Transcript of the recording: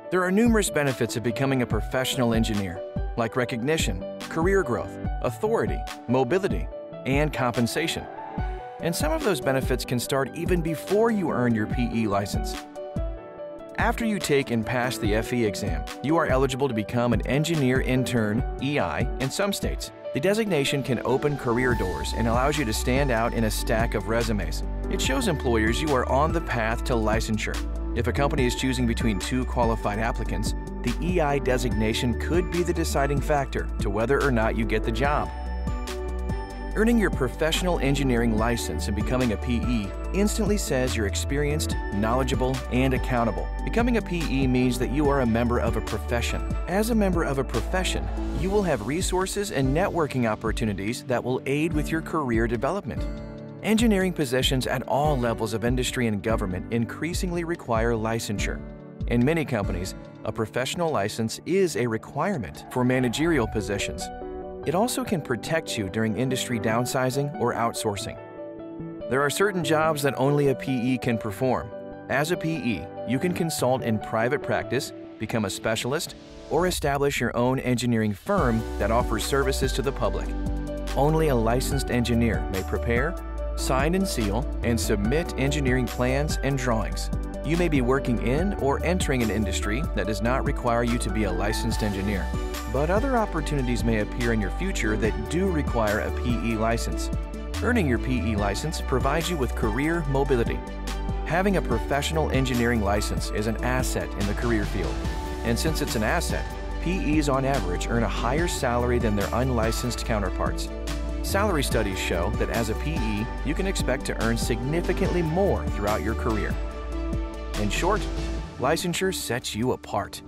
There are numerous benefits of becoming a professional engineer, like recognition, career growth, authority, mobility, and compensation. And some of those benefits can start even before you earn your PE license. After you take and pass the FE exam, you are eligible to become an engineer intern, EI, in some states. The designation can open career doors and allows you to stand out in a stack of resumes. It shows employers you are on the path to licensure. If a company is choosing between two qualified applicants, the EI designation could be the deciding factor to whether or not you get the job. Earning your professional engineering license and becoming a PE instantly says you're experienced, knowledgeable, and accountable. Becoming a PE means that you are a member of a profession. As a member of a profession, you will have resources and networking opportunities that will aid with your career development. Engineering positions at all levels of industry and government increasingly require licensure. In many companies, a professional license is a requirement for managerial positions. It also can protect you during industry downsizing or outsourcing. There are certain jobs that only a PE can perform. As a PE, you can consult in private practice, become a specialist, or establish your own engineering firm that offers services to the public. Only a licensed engineer may prepare, sign and seal, and submit engineering plans and drawings. You may be working in or entering an industry that does not require you to be a licensed engineer, but other opportunities may appear in your future that do require a PE license. Earning your PE license provides you with career mobility. Having a professional engineering license is an asset in the career field, and since it's an asset, PEs on average earn a higher salary than their unlicensed counterparts. Salary studies show that as a PE, you can expect to earn significantly more throughout your career. In short, licensure sets you apart.